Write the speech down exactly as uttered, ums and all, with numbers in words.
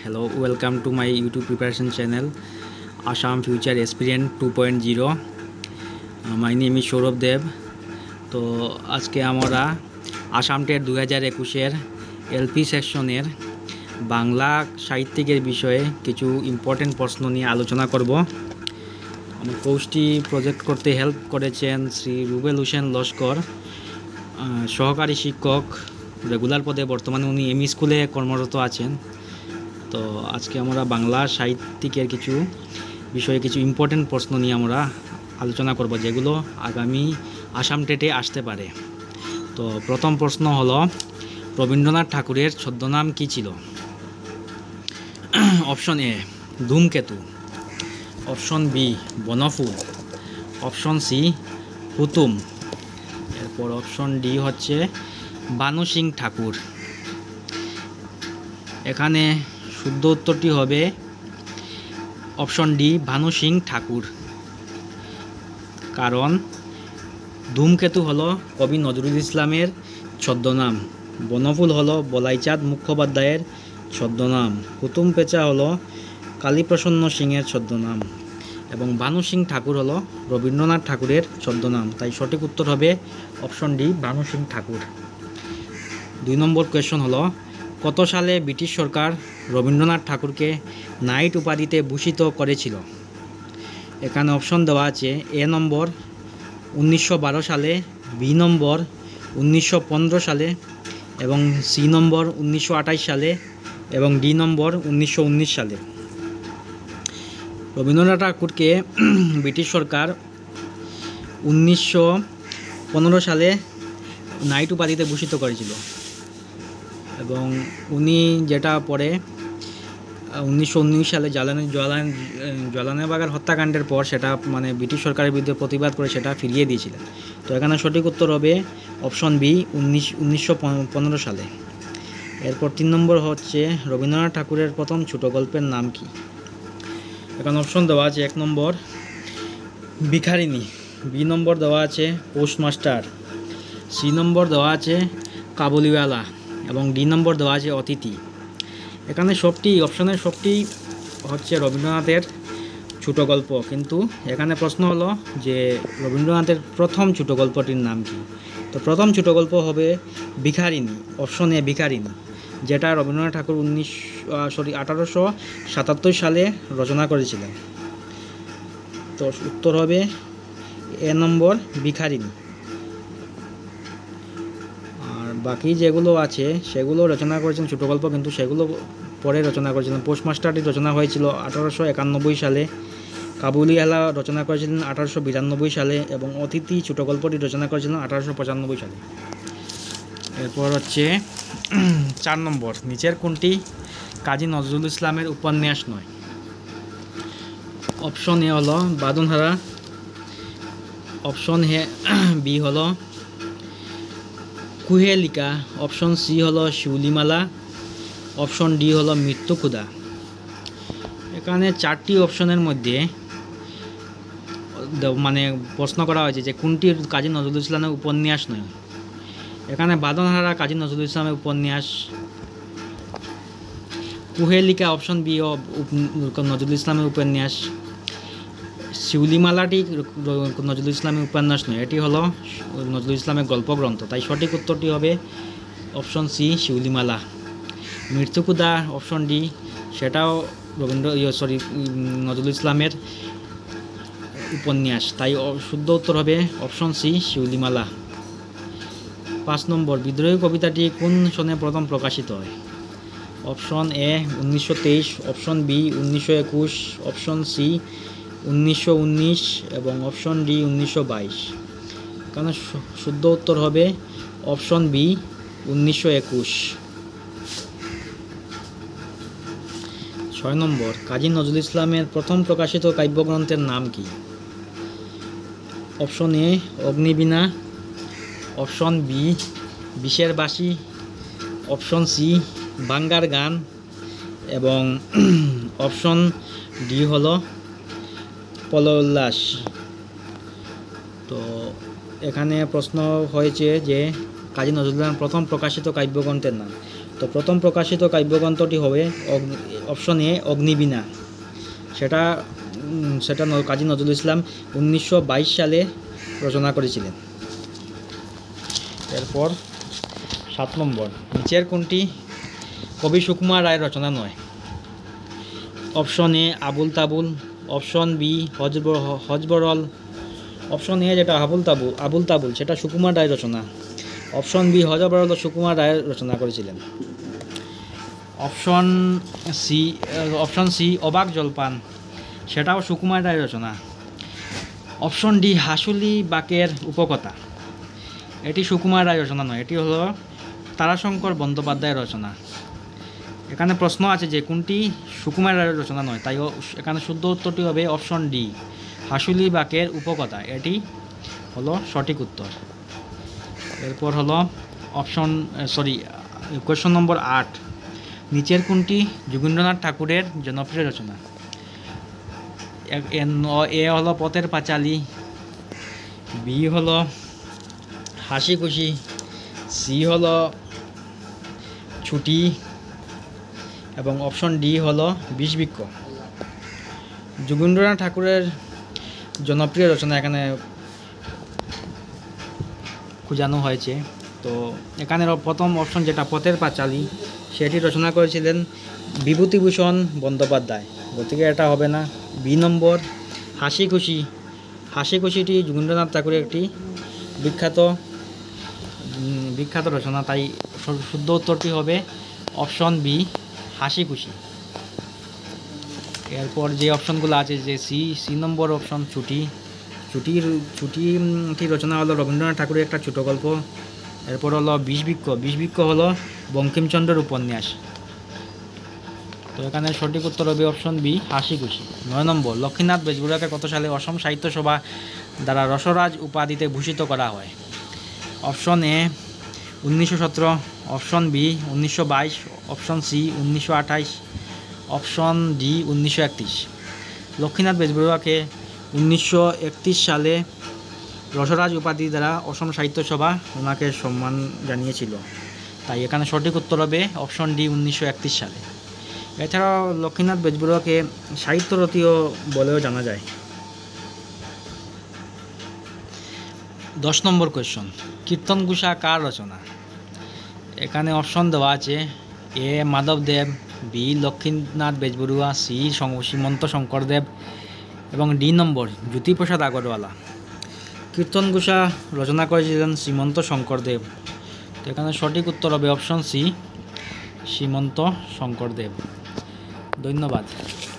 Hello, welcome to my YouTube preparation channel, Assam Future Aspirant two point zero. Uh, my name is Saurabh Dev. তো আজকে আমরা Assam TET দুই হাজার একুশের LP সেকশনের বাংলা সাহিত্যিকের বিষয়ে কিছু ইম্পর্টেন্ট প্রশ্ন নিয়ে আলোচনা করব। আমার কোর্সটি প্রজেক্ট করতে হেল্প করেছেন শ্রী রুবেল হোসেন লস্কর, সহকারী শিক্ষক, রেগুলার পদে বর্তমানে উনি এমই স্কুলে কর্মরত আছেন। তো আজকে আমরা বাংলা সাহিত্যিকের কিছু বিষয়ে কিছু ইম্পর্টেন্ট প্রশ্ন নিয়ে আমরা আলোচনা করব, যেগুলো আগামী আসাম টেটে আসতে পারে। তো প্রথম প্রশ্ন হলো, রবীন্দ্রনাথ ঠাকুরের ছদ্মনাম কী ছিল? Option A Dhumketu, option B Banaphool, option C Hutum, এরপর অপশন ডি হচ্ছে বানু সিং ঠাকুর। এখানে শুদ্ধ উত্তরটি হবে অপশন ডি ভানু সিং ঠাকুর, কারণ ধূমকেতু হলো কবি নজরুল ইসলামের ছদ্মনাম, বনফুল হলো বলাইচাঁদ মুখোপাধ্যায়ের ছদ্মনাম, হুতুম পেঁচা হলো কালীপ্রসন্ন সিংয়ের ছদ্মনাম এবং ভানু সিং ঠাকুর হলো রবীন্দ্রনাথ ঠাকুরের ছদ্মনাম। তাই সঠিক উত্তর হবে অপশন ডি ভানু সিং ঠাকুর। দুই নম্বর কোয়েশ্চন হলো, কত সালে ব্রিটিশ সরকার রবীন্দ্রনাথ ঠাকুরকে নাইট উপাধিতে ভূষিত করেছিল? এখানে অপশন দেওয়া আছে এ নম্বর উনিশশো বারো সালে, বি নম্বর উনিশশো পনেরো সালে এবং সি নম্বর উনিশশো আঠাশ সালে এবং ডি নম্বর উনিশশো উনিশ সালে। রবীন্দ্রনাথ ঠাকুরকে ব্রিটিশ সরকার উনিশশো পনেরো সালে নাইট উপাধিতে ভূষিত করেছিল এবং উনি যেটা পরে উনিশশো উনিশ সালে জ্বালানি জ্বালান জ্বালানিবাগান হত্যাকাণ্ডের পর সেটা মানে ব্রিটিশ সরকারের বিরুদ্ধে প্রতিবাদ করে সেটা ফিরিয়ে দিয়েছিলেন। তো এখানে সঠিক উত্তর হবে অপশন বি উনিশ উনিশশো পনেরো সালে। এরপর তিন নম্বর হচ্ছে, রবীন্দ্রনাথ ঠাকুরের প্রথম ছোট গল্পের নাম কি? এখানে অপশন দেওয়া আছে এক নম্বর ভিখারিনী, বি নম্বর দেওয়া আছে পোস্টমাস্টার, সি নম্বর দেওয়া আছে কাবুলিওয়ালা এবং ডি নম্বর দেওয়া আছে অতিথি। এখানে সবটি অপশনের সবটি হচ্ছে রবীন্দ্রনাথের ছোট গল্প, কিন্তু এখানে প্রশ্ন হলো যে রবীন্দ্রনাথের প্রথম ছোট গল্পটির নাম কি? তো প্রথম ছোট গল্প হবে ভিখারিনী, অপশন এ ভিখারিনী, যেটা রবীন্দ্রনাথ ঠাকুর উনিশ সরি আঠারোশো সাতাত্তর সালে রচনা করেছিলেন। তো উত্তর হবে এ নম্বর ভিখারিনী। বাকি যেগুলো আছে সেগুলো রচনা করেছেন ছোটো গল্প, কিন্তু সেগুলো পরে রচনা করেছিলেন। পোস্টমাস্টারটি রচনা হয়েছিল আঠারোশো একানব্বই সালে, কাবুলিওয়ালা রচনা করেছিলেন আঠারোশো বিরানব্বই সালে এবং অতিথি ছোটো গল্পটি রচনা করেছিলেন আঠারোশো পঁচানব্বই সালে। এরপর হচ্ছে চার নম্বর, নিচের কোনটি কাজী নজরুল ইসলামের উপন্যাস নয়? অপশন এ হলো বাঁধনহারা, অপশন হে বি হলো কুহেলিকা, অপশন সি হলো শিউলিমালা, অপশন ডি হলো মৃত্যুক্ষুধা। এখানে চারটি অপশনের মধ্যে মানে প্রশ্ন করা হয়েছে যে কোনটি কাজী নজরুল ইসলামের উপন্যাস নয়। এখানে বাঁধনহারা কাজী নজরুল ইসলামের উপন্যাস, কুহেলিকা অপশন বি নজরুল ইসলামের উপন্যাস, শিউলিমালাটি নজরুল ইসলামের উপন্যাস নয়, এটি হলো নজরুল ইসলামের গল্পগ্রন্থ। তাই সঠিক উত্তরটি হবে option C Shiulimala. Mrityukshudha option D, সেটাও রবীন্দ্র সরি নজরুল ইসলামের উপন্যাস। তাই শুদ্ধ উত্তর হবে অপশন সি শিউলিমালা। পাঁচ নম্বর, বিদ্রোহী কবিতাটি কোন সনে প্রথম প্রকাশিত হয়? অপশন এ উনিশশো তেইশ, অপশন বি উনিশশো একুশ, অপশন সি উনিশশো উনিশ এবং অপশন ডি উনিশশো বাইশ। কারণ শুদ্ধ উত্তর হবে অপশন বি উনিশশো একুশ। ছয় নম্বর, কাজী নজরুল ইসলামের প্রথম প্রকাশিত কাব্যগ্রন্থের নাম কি? Option A Agnibina, option B Bisher Banshi, option C bunker গান এবং অপশন ডি হলো পলোল্লাস। তো এখানে প্রশ্ন হয়েছে যে কাজী নজরুল ইসলামের প্রথম প্রকাশিত কাব্যগ্রন্থের নাম। তো তো প্রথম প্রকাশিত কাব্যগ্রন্থটি হবে অপশন এ অগ্নিবীণা। সেটা সেটা কাজী নজরুল ইসলাম উনিশশো বাইশ সালে রচনা করেছিলেন। এরপর সাত নম্বর, নিচের কোনটি কবি সুকুমার রায়ের রচনা নয়? Option A Abol Tabol, option B হজব হজবরল, অপশন এ যেটা আবুল তাবুল আবুল তাবুল সেটা সুকুমার রায়ের রচনা, অপশন বি হজবরল সুকুমার রায়ের রচনা করেছিলেন। অপশন সি অপশন সি অবাক জলপান, সেটাও সুকুমার রায়ের রচনা। অপশন ডি হাসুলি বাকের উপকথা, এটি সুকুমার রায়ের রচনা নয়, এটি হলো তারাশঙ্কর বন্দ্যোপাধ্যায়ের রচনা। এখানে প্রশ্ন আছে যে কোনটি সুকুমার রায়ের রচনা নয়, তাই এখানে শুদ্ধ উত্তরটি হবে অপশন ডি হাসুলি বাকের উপকথা, এটি হলো সঠিক উত্তর। এরপর হলো অপশন সরি কোয়েশ্চন নম্বর আট, নিচের কোনটি যোগীন্দ্রনাথ ঠাকুরের জনপ্রিয় রচনা? এ হলো পথের পাঁচালী, বি হলো হাসি খুশি, সি হলো ছুটি এবং অপশন ডি হলো বিষবৃক্ষ। যোগীন্দ্রনাথ ঠাকুরের জনপ্রিয় রচনা এখানে খোঁজানো হয়েছে। তো এখানে প্রথম অপশন যেটা পথের পাঁচালী, সেটি রচনা করেছিলেন বিভূতিভূষণ বন্দ্যোপাধ্যায়, গতিকে এটা হবে না। বি নম্বর হাসি খুশি, হাসি খুশিটি যোগীন্দ্রনাথ ঠাকুরের একটি বিখ্যাত বিখ্যাত রচনা, তাই শুদ্ধ উত্তরটি হবে অপশন বি হাসি খুশি। এরপর যে অপশনগুলো আছে যে সি সি নম্বর অপশন ছুটি, ছুটির ছুটিটি রচনা হলো রবীন্দ্রনাথ ঠাকুরের একটা ছোটো গল্প। এরপর হলো বিষবৃক্ষ, বিষবৃক্ষ হলো বঙ্কিমচন্দ্রের উপন্যাস। তো এখানে সঠিক উত্তর হবে অপশন বি হাসি খুশি। নয় নম্বর, লক্ষ্মীনাথ বেজবরুয়াকে কত সালে অসম সাহিত্য সভা দ্বারা রসরাজ উপাধিতে ভূষিত করা হয়? অপশন এ উনিশশো সতেরো, অপশন বি উনিশশো বাইশ, অপশন সি উনিশশো আঠাইশ, অপশন ডি উনিশশো একত্রিশ। লক্ষ্মীনাথ বেজবরুয়াকে উনিশশো একত্রিশ সালে রসরাজ উপাধি দ্বারা অসম সাহিত্য সভা ওনাকে সম্মান জানিয়েছিল, তাই এখানে সঠিক উত্তর হবে অপশন ডি উনিশশো একত্রিশ সালে। এছাড়াও লক্ষ্মীনাথ বেজবরুয়াকে সাহিত্যরথীও বলেও জানা যায়। দশ নম্বর কোয়েশ্চন, কীর্তন ঘোষা কার রচনা? এখানে অপশন দেওয়া আছে A Madhabdev, B Lakshminath Bezbaroa, C Shrimanta Sankardev এবং ডি নম্বর জ্যোতিপ্রসাদ আগরওয়ালা। কীর্তন ঘোষা রচনা করেছিলেন শ্রীমন্ত শঙ্করদেব, তো এখানে সঠিক উত্তর হবে অপশন সি শ্রীমন্ত শঙ্করদেব। ধন্যবাদ।